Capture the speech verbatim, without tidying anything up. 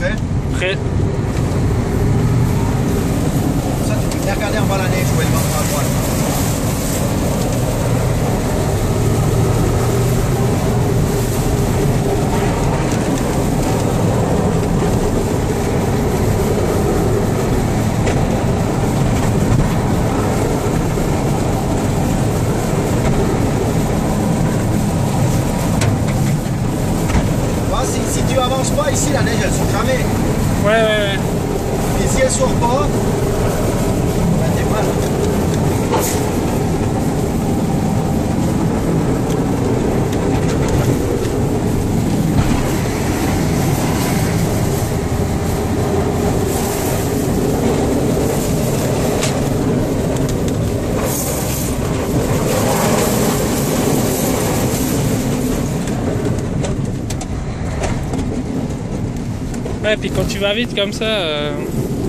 Prêt? Prêt. Ça, tu peux bien regarder en bas la neige, je vois le vent à droite. Si, si tu avances pas ici, la neige elle sort jamais. Ouais, ouais, ouais. Et si elle sort pas, ben t'es mal. Ouais, puis quand tu vas vite comme ça... Euh...